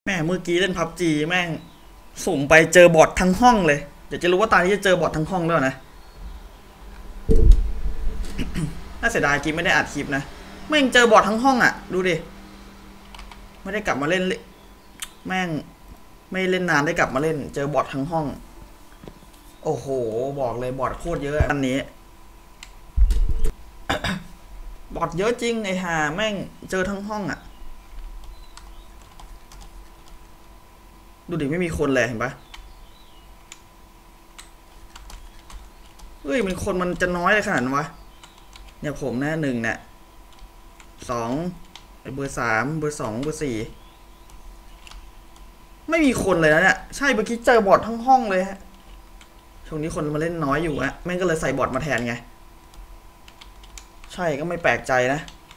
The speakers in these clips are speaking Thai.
แม่เมื่อกี้เล่นพับจีแม่งสุ่มไปเจอบอททั้งห้องเลยเดี๋ยวจะรู้ว่าตานี้จะเจอบอททั้งห้องแล้วนะน่าเสียดายกินไม่ได้อัดคลิปนะแม่งเจอบอททั้งห้องอ่ะดูดิไม่ได้กลับมาเล่นแม่งไม่เล่นนานได้กลับมาเล่นเจอบอททั้งห้องโอ้โหบอกเลยบอทโคตรเยอะอันนี้บอทเยอะจริงไอ้ห่าแม่งเจอทั้งห้องอ่ะดูดิไม่มีคนเลยเห็นปะเฮ้ยมันคนมันจะน้อยเลยขนาดนั้นวะเนี่ยผมนะหนึ่งเนี่ยสองเบอร์สามเบอร์สองเบอร์สี่ไม่มีคนเลยนะเนี่ยใช่เมื่อกี้เจอบอททั้งห้องเลยฮะช่วงนี้คนมาเล่นน้อยอยู่ฮะแม่งก็เลยใส่บอทมาแทนไงใช่ก็ไม่แปลกใจนะ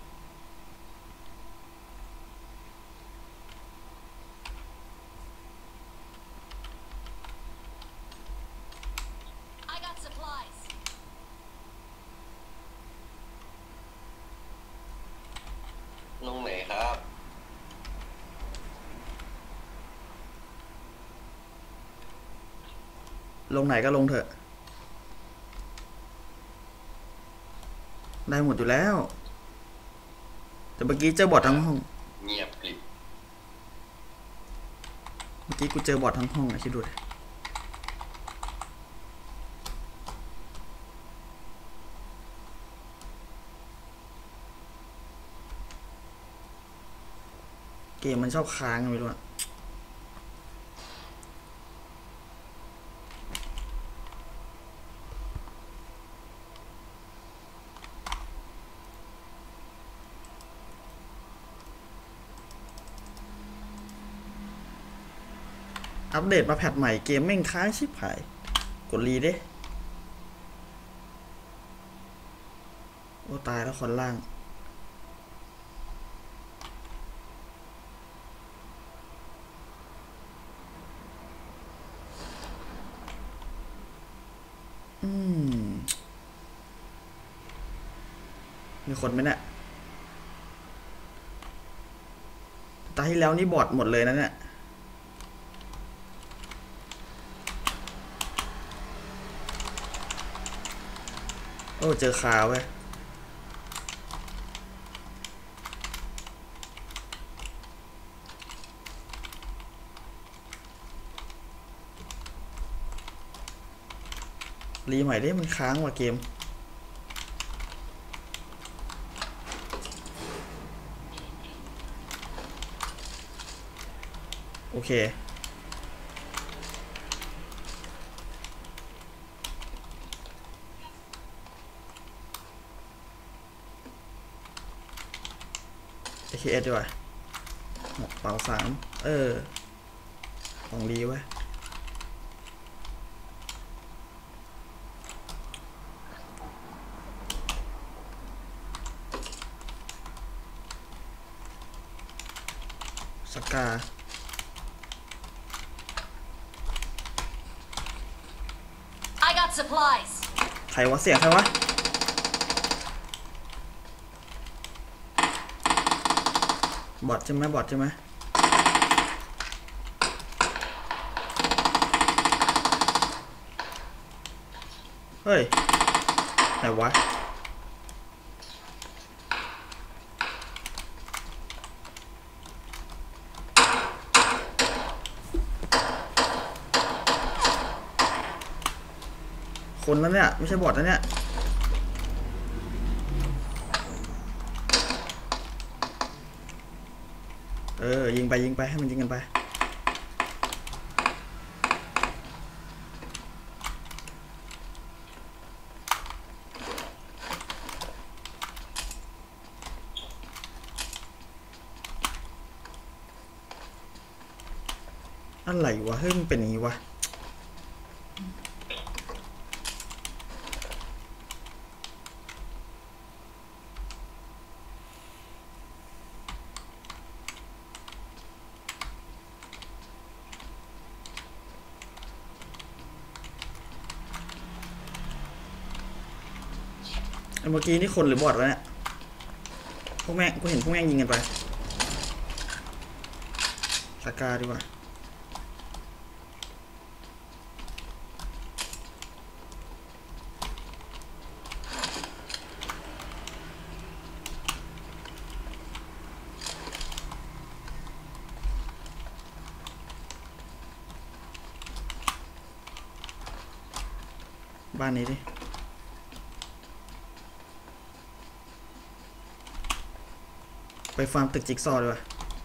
ลงไหนครับลงไหนก็ลงเถอะได้หมดอยู่แล้วแต่เมื่อกี้เจอบอททั้งห้องเงียบกริบเมื่อกี้กูเจอบอททั้งห้องอะคิดดูดิเกมมันชอบค้างไม่รู้อะอัปเดตมาแพทใหม่เกมแม่งค้างชิบหายกดรีดิโอ้ตายแล้วคนล่างมีคนไหมเนี่ยตาที่แล้วนี่บอทหมดเลยนะเนี่ยโอ้เจอคาเว้ยรีใหม่ดิมันค้างว่ะเกมโอเคAKS ดีกว่าเป่าสามของดีไว้สกาใครวะเสียงใครวะบอทใช่ไหมบอทใช่ไหมเฮ้ยไหนวะคนนั้นเนี่ยไม่ใช่บอทนะเนี่ยยิงไปยิงไปให้มันยิงกันไปอะไรวะเฮ้ยมันเป็นอย่างนี้วะเมื่อกี้นี่คนหรือบอทวะเนี่ยพวกแม่งกูเห็นพวกแม่งยิงกันไปสกาดีกว่าบ้านนี้ดิไปฟาร์มตึกจิ๊กซอว์ดีกว่า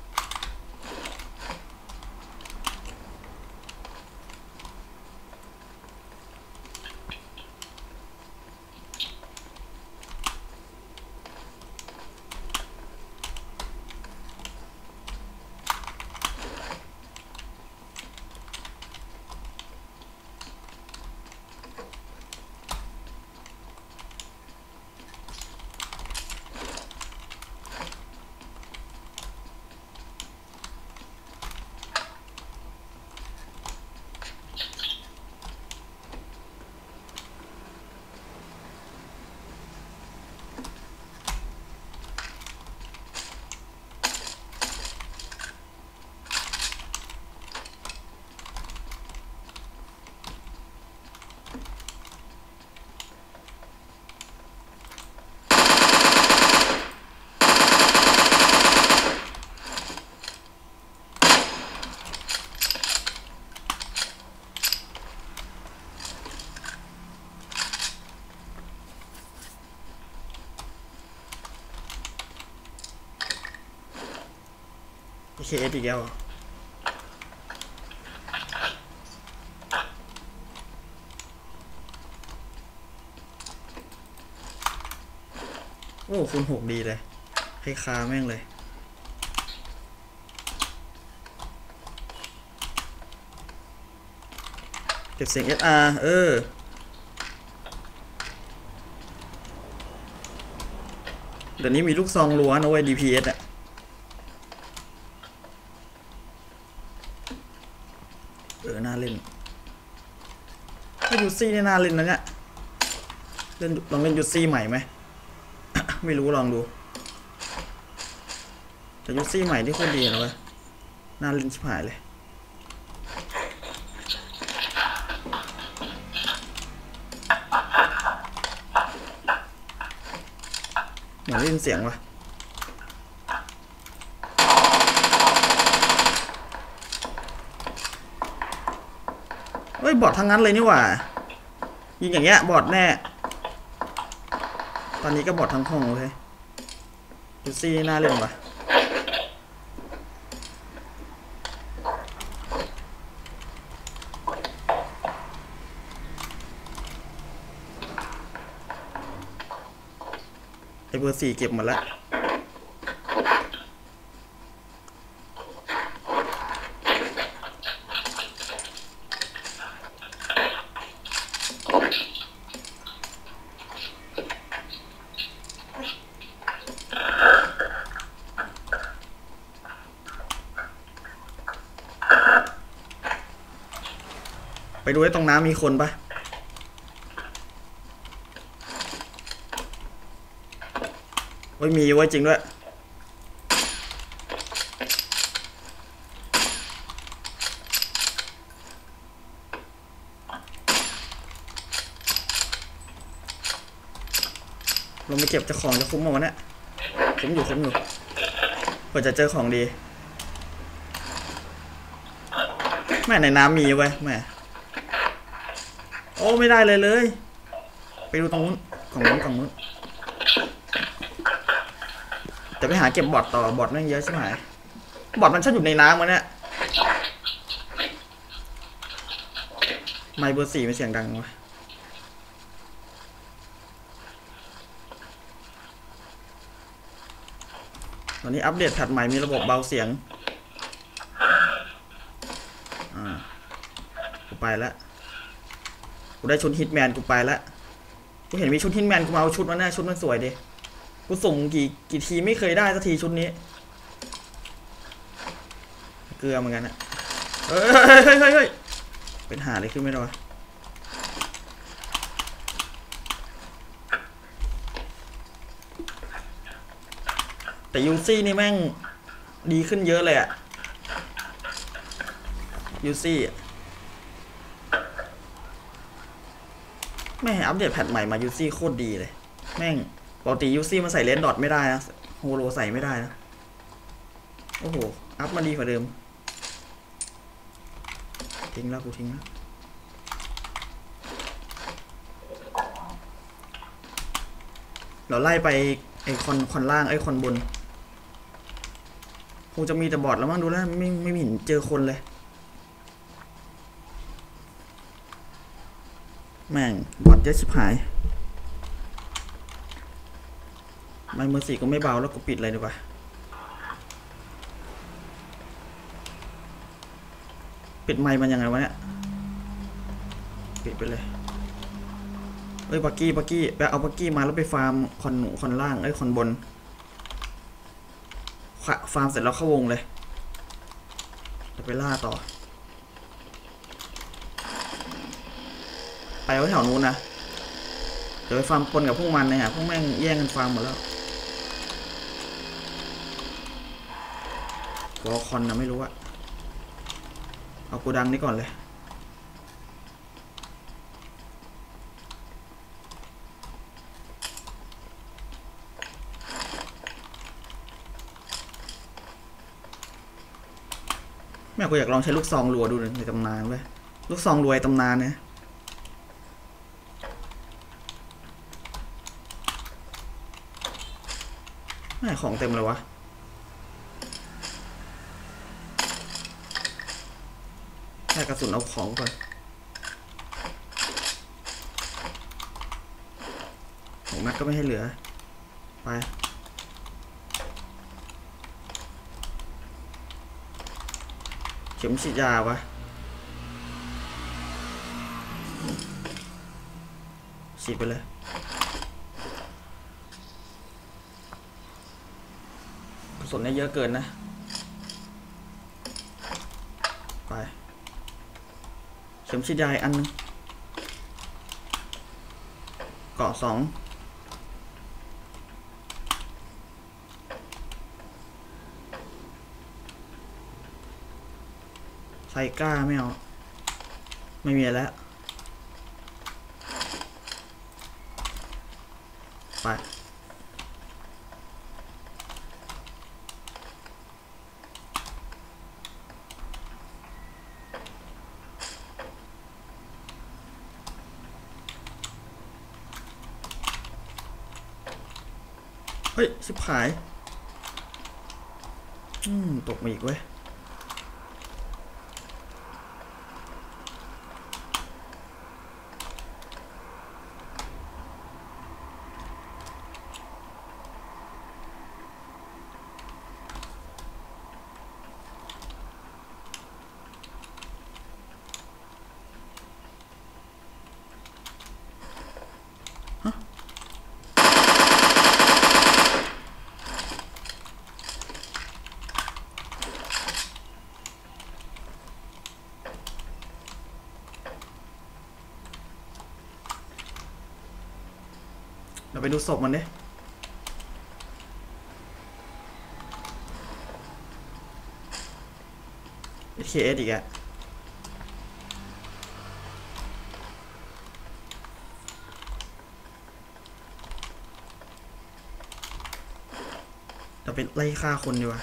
KS อีกแล้วโอ้คุณ6ดีเลยให้คาแม่งเลยเก็บเสียง SR เดี๋ยวนี้มีลูกซองล้วนเอาไว้ DPS อะน่าเล่นถ้ายูซี่เนี่ยน่าเล่นนะเนี่ยลองเล่นยูซี่ใหม่ไหม ไม่รู้ลองดูแต่ยูซี่ใหม่ที่โคตรดีนะเว้ยน่าเล่นชิบหายเลยเหมือนได้ยินเสียงวะเฮ้ยบอททั้งนั้นเลยนี่หว่ายิงอย่างเงี้ยบอทแน่ตอนนี้ก็บอททั้งห้องเลยยูซี่น่าเล่นวะไอเบอร์4เก็บหมดแล้วไปดูไอ้ตรงน้ำมีคนปะโอ้ยมีไว้จริงด้วยลงไปเก็บเจ้าของจะคุ้มมั้งวะเนี่ยคุ้มอยู่เพื่อจะเจอของดีแม่ในน้ำมีไว้แม่โอ้ไม่ได้เลยไปดูตรงนู้นของนู้นจะไปหาเก็บบอทต่อบอทแม่งเยอะใช่ไหมบอทมันชอบอยู่ในน้ำมันเนี่ยไมค์เบอร์ 4มันเสียงดังวะตอนนี้อัปเดตแพทใหม่มีระบบเบาเสียงกูไปแล้วกูได้ชุดฮิตแมนกูไปแล้วกูเห็นมีชุดฮิตแมนกูเอาชุดมาแน่ชุดมันสวยดิกูส่งกี่ทีไม่เคยได้สักทีชุดนี้เกลือเหมือนกันนะเฮ้ยเป็นหาอะไรขึ้นไม่ได้วะแต่ยูซี่นี่แม่งดีขึ้นเยอะเลยอะยูซี่แม่อัปเดตแพทใหม่มายูซี่โคตรดีเลยแม่งปกติยูซี่มันใส่เลนดอทไม่ได้นะโฮโลใส่ไม่ได้นะโอ้โหอัพมาดีกว่าเดิมทิ้งแล้วกูทิ้งแล้วเราไล่ไปไอคอนล่างไอคอนบนคงจะมีแต่บอทแล้วมั้งดูแล้วไม่เห็นเจอคนเลยแม่งบอทเยอะชิบหายไม่เมอร์ซี่ก็ไม่เบาแล้วกูปิดเลยดีกว่าปิดไมค์มันยังไงวะเนี่ยปิดไปเลยเอ้ยบักกี้ไปเอาบักกี้มาแล้วไปฟาร์มคอนล่างคอนบนฟาร์มเสร็จแล้วเข้าวงเลยจะไปล่าต่อไปไว้แถวนู้นนะเดี๋ยวไปฟาร์มปนกับพวกมันเนี่ยพวกแม่งแย่งกันฟาร์มหมดแล้ววอลคอนนะไม่รู้อะเอากูดังนี้ก่อนเลยแม่กูอยากลองใช้ลูกซองรัวดูในตำนานเว้ยลูกซองรวยตำนานเนี่ยแม่ของเต็มเลยวะแค่กระสุนเอาของก่อน6 นัดก็ไม่ให้เหลือไปเข็มฉีดยาวะฉีดไปเลยกระสุนเนี่ยเยอะเกินนะไปเข็มฉีดยาอันนึงเกาะ2ไซก้าไม่เอาไม่มีแล้วไปเฮ้ยชิบหายตกมาอีกเว้ยเราไปดูศพมันดิKS อีกอะเราไปไล่ฆ่าคนดีกว่า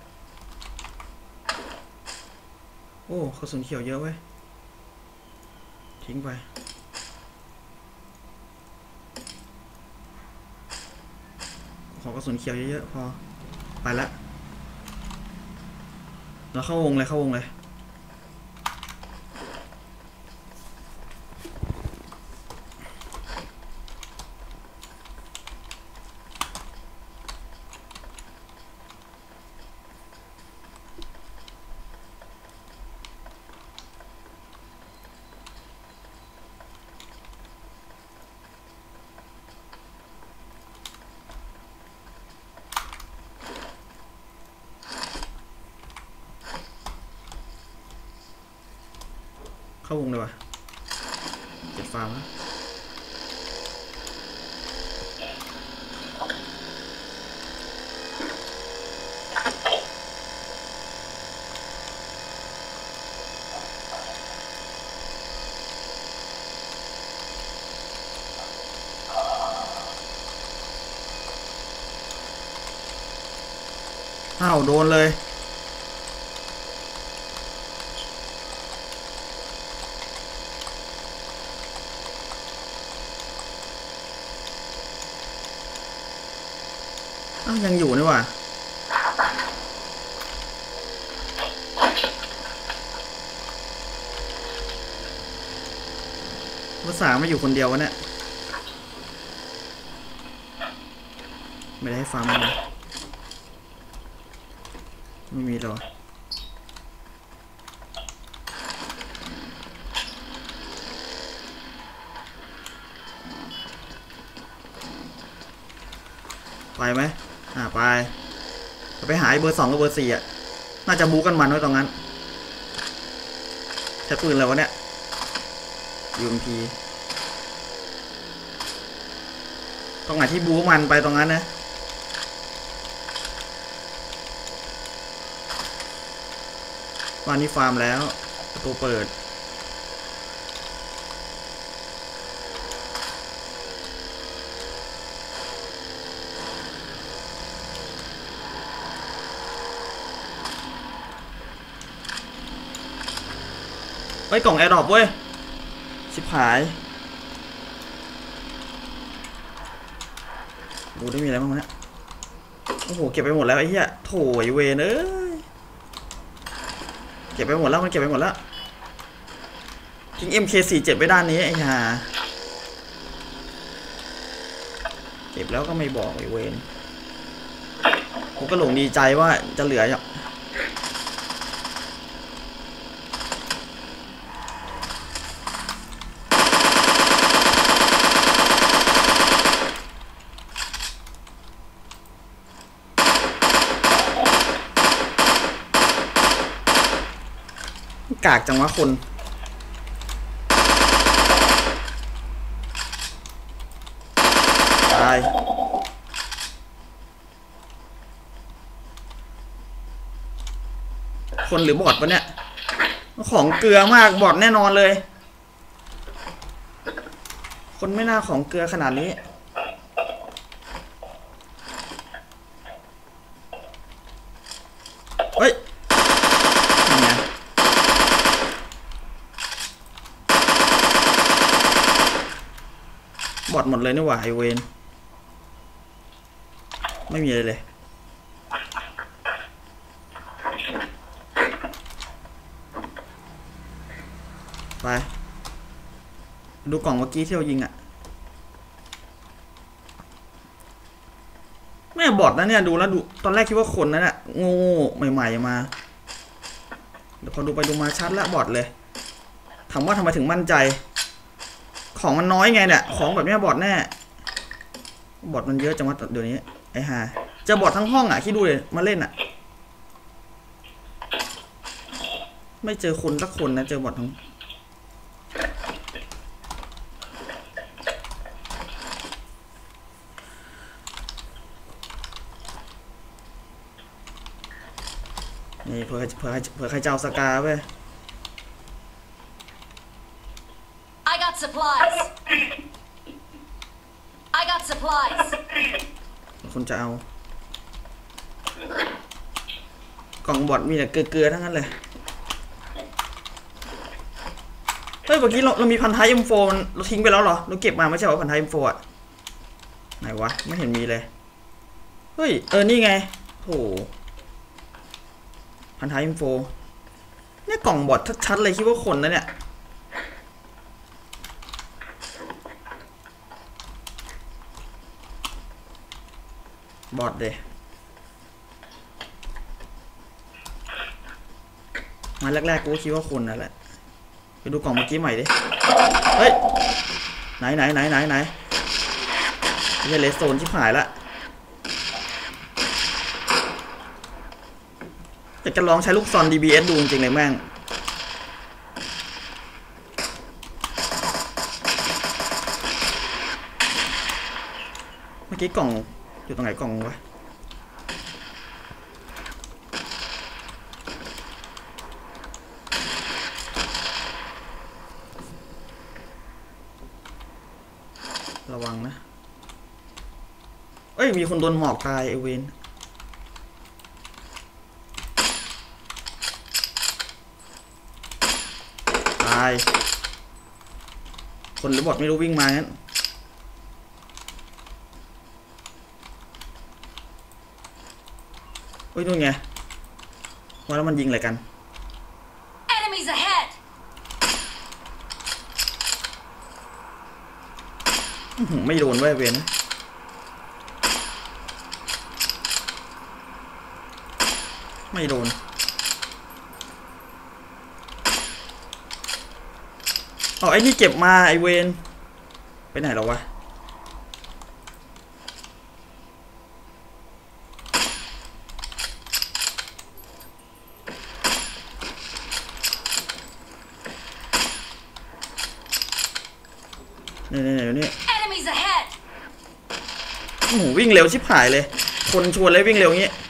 โอ้กระสุนเขียวเยอะเว้ยทิ้งไปขอกระสุนเขียวเยอะๆพอไปละเราเข้าวงเลยเข้าวงเลยเข้าวงเลยว่ะเก็บฟาร์มแล้วอ้าวโดนเลยอ้าวยังอยู่นี่หว่าภาษาไม่อยู่คนเดียววะเนี่ยไม่ได้ให้ฟังเลยไม่มีหรอไปไหมไปหาเบอร์ 2กับเบอร์ 4อ่ะน่าจะบู๊กันมันไว้ตรงนั้นใช้ปืนอะไรวะเนี่ย UMP ตรงไหนที่บู๊มันไปตรงนั้นนะบ้านนี้ฟาร์มแล้วประตูเปิดไปกล่องแอร์ดรอปเว้ยชิบหายดูได้มีอะไรบ้างวะเนี่ยโอ้โหเก็บไปหมดแล้วไอ้เหี้ยโถยเวนเอ้ยเก็บไปหมดแล้วมันเก็บไปหมดแล้วทิ้ง MK47 ไว้ด้านนี้ไอ้ห่าเก็บแล้วก็ไม่บอกไอ้เวนผมก็หลงดีใจว่าจะเหลืออย่างกากจังวะคนตายคนหรือบอทวะเนี่ยของเกลือมากบอทแน่นอนเลยคนไม่น่าของเกลือขนาดนี้เฮ้ยบอทหมดเลยนี่หว่าไอเวนไม่มีอะไรเลยไปดูกล่องเมื่อกี้ที่เรายิงอ่ะไม่บอทนะเนี่ยดูแล้วดูตอนแรกคิดว่าคนนั่นแหละโง่ใหม่ๆมาเดี๋ยวพอดูไปดูมาชัดละบอทเลยถามว่าทำไมถึงมั่นใจของมันน้อยไงเนี่ยของแบบนี้บอทแน่บอทมันเยอะจังวะเดี๋ยวนี้ไอ้ห่าเจอบอททั้งห้องอ่ะคิดดูเลยมาเล่นอ่ะไม่เจอคนสักคนนะเจอบอททั้งนี่เผื่อใครเจ้าสกาเว้ย I got supplies. I got supplies. คนจะเอากล่องบอทมีแต่เกลือทั้งนั้นเลยเฮ้ยเมื่อกี้เรามีพันท้าย M4 เราทิ้งไปแล้วเหรอเราเก็บมาไม่ใช่เหรอพันท้าย M4 อ่ะไหนวะไม่เห็นมีเลยเฮ้ยนี่ไงโถพันท้าย M4 เนี่ยกล่องบอทชัดๆเลยคิดว่าคนนะเนี่ยบอทเดยมาแรกๆกูคิดว่าคนนั่นแหละไปดูกล่องเมื่อกี้ใหม่ดิเฮ้ยไหนเลสโซนชิบหายละอยากจะลองใช้ลูกซอน DBS ดูจริงๆเลยแม่งเมื่อกี้กล่องอยู่ตรงไหนกล่องวะระวังนะเอ้ยมีคนโดนหมอกตายไอเวนายคนหรือบอทไม่รู้วิ่งมางั้นเฮ้ยนู่นไงว่าแล้วมันยิงอะไรกัน Enemies ahead! ไม่โดนเว้ยเวนไม่โดนอ๋อไอ้นี่เก็บมาไอเวนไปไหนแล้ววะนี่นี่ Enemies ahead! โอ้โหวิ่งเร็วชิบหายเลยคนชวนเลยวิ่งเร็วอย่างงี้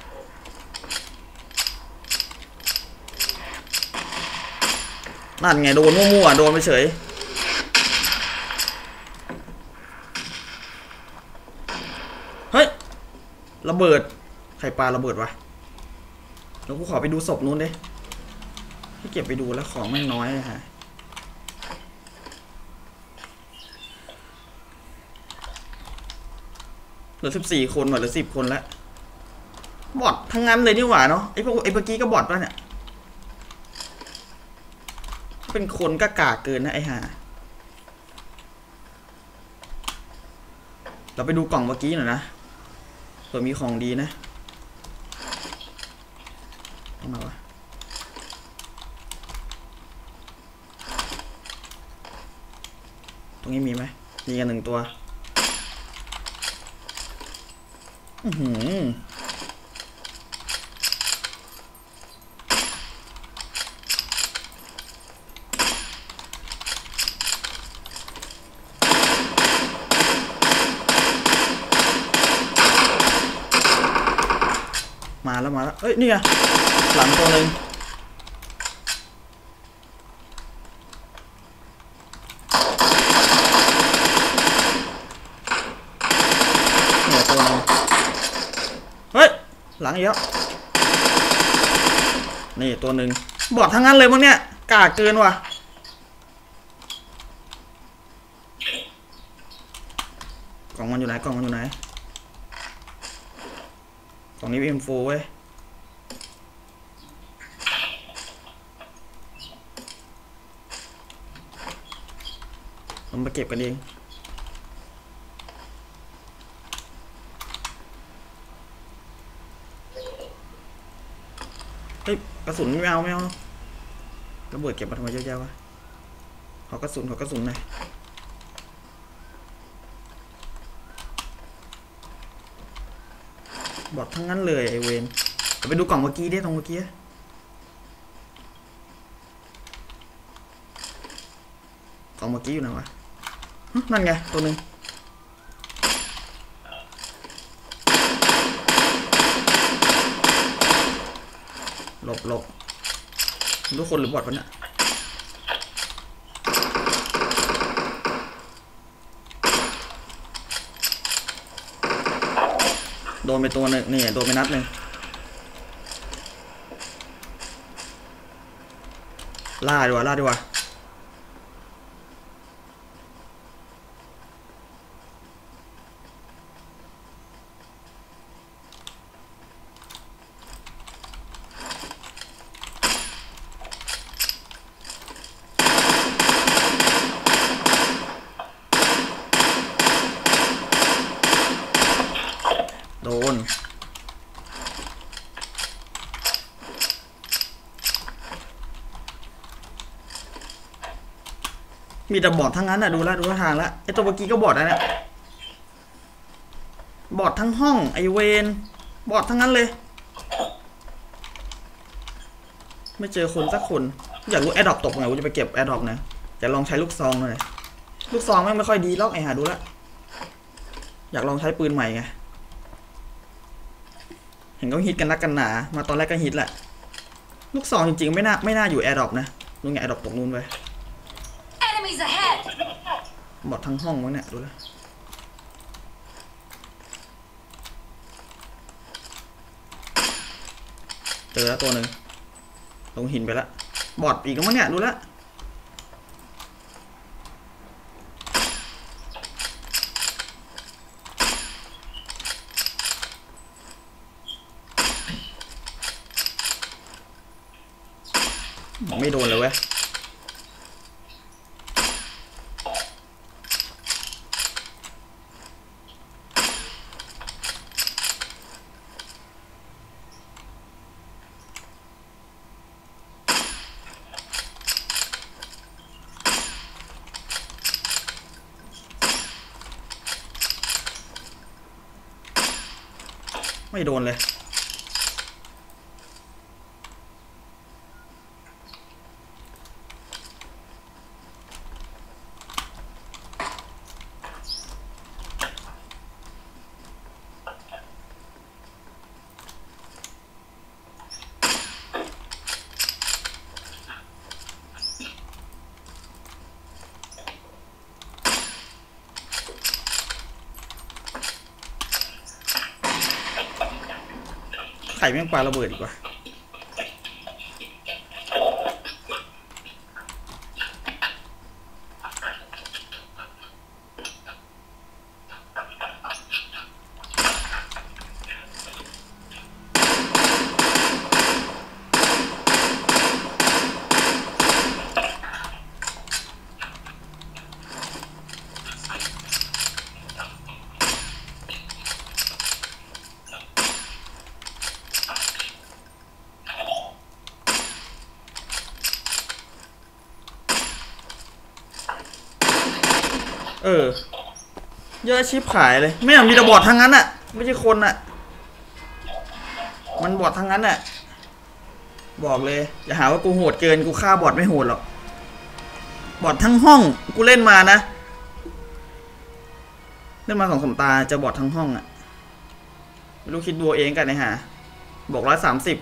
นั่นไงโดนมั่วๆโดนไปเฉยเฮ้ยระเบิดใครปาระเบิดวะแล้วกูขอไปดูศพนู้นดิให้เก็บไปดูแล้วของแม่งน้อยเลยฮะเหลือ14 คนเหลือ10 คนแล้วบอททั้งนั้นเลยนี่หว่าเนาะไอ้เมื่อกี้ก็บอทป่ะเนี่ยเป็นคนก็กากเกินนะไอ้ห่าเราไปดูกล่องเมื่อกี้หน่อยนะเผื่อมีของดีนะตรงไหนวะตรงนี้มีไหมมีกัน1 ตัวมาแล้วเอ้ยนี่ไงหลังตัวหนึ่งเนี่ยตัวนึงเฮ้ยหลังอีกแล้วนี่ตัวหนึ่งบอดทั้งนั้นเลยมั้งเนี่ยกากเกินว่ะกล่องมันอยู่ไหนกล่องมันอยู่ไหนกล่องนี้เป็น M4 เว้ยเรามาเก็บกันเองเฮ้ยกระสุนไม่เอาระเบิดเก็บมาทำไมเยอะแยะวะขอกระสุนหน่อยบอดทั้งนั้นเลยไอเวนไปดูกล่องเมื่อกี้ดิตรงเมื่อกี้กล่องเมื่อกี้อยู่ไหนวะนั่นไงตัวหนึ่งหลบทุกคนหรือบอดปะเนี่ยโดนไปตัวหนึ่งนี่โดนไปนัดหนึ่งล่าดีกว่าโดนมีแต่บอดทั้งนั้นอ่ะดูทางแล้วไอตัวเมื่อกี้ก็บอดนะเนี่ยบอดทั้งห้องไอเวนบอดทั้งนั้นเลยไม่เจอคนสักคนอยากรู้แอดดอปตกไงกูจะไปเก็บแอดดอปนะจะลองใช้ลูกซองเลยลูกซองแม่งไม่ค่อยดีหรอกไอหาดูละอยากลองใช้ปืนใหม่ไงเห็นเขาฮิตกันนักกันหนามาตอนแรกก็ฮิตแหละลูกซองจริงๆไม่น่าอยู่แอร์ดรอปนะนู่นไงแอร์ดรอปตกนู่นไปบอดทั้งห้องวะเนี่ยดูแล้วเจอแล้วตัวหนึ่งลงหินไปละบอดอีกแล้วมั้งเนี่ยดูแล้วไม่โดนเลยเว้ยไม่โดนเลยไข่แม่งปลาระเบิดดีกว่าเยอะชิบหายเลยไม่มีแต่บอททั้งนั้นอ่ะไม่ใช่คนอ่ะมันบอททั้งนั้นอ่ะบอกเลยอย่าหาว่ากูโหดเกินกูฆ่าบอทไม่โหดหรอกบอททั้งห้องกูเล่นมานะเล่นมา2-3 ตาจะบอททั้งห้องอ่ะไม่รู้คิดดูเองกันนะฮะบอก130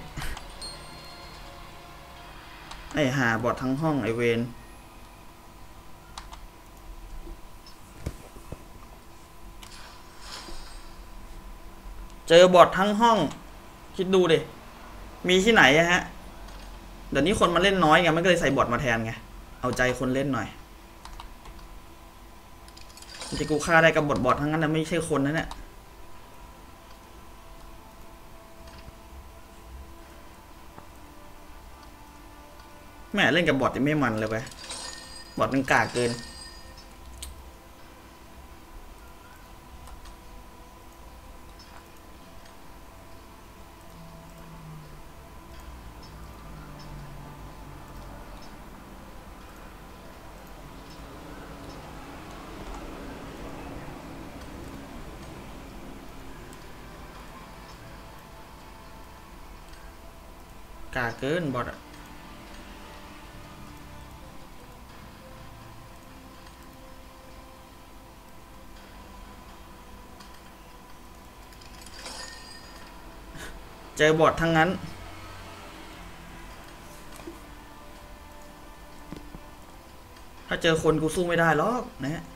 ไอ้หาบอททั้งห้องไอเวนเจอบอททั้งห้องคิดดูดิมีที่ไหนอะฮะเดี๋ยวนี้คนมาเล่นน้อยไงมันก็เลยใส่บอทมาแทนไงเอาใจคนเล่นหน่อยที่กูฆ่าได้กับบอททั้งนั้นนะไม่ใช่คนนะเนี่ยแม่เล่นกับบอทยังไม่มันเลยไปบอทมันกากเกินกากเกินบอทอะเจอบอททั้งนั้นถ้าเจอคนกูสู้ไม่ได้หรอกนะฮะ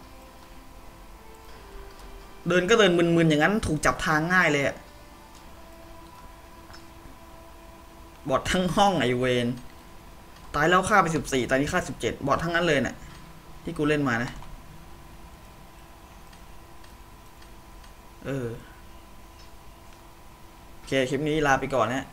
เดินก็เดินมึนๆอย่างนั้นถูกจับทางง่ายเลยอะบอททั้งห้องไอเวนตายแล้วฆ่าไป14ตอนนี้ฆ่า17บอททั้งนั้นเลยเนี่ยที่กูเล่นมานะโอเคคลิปนี้ลาไปก่อนนะ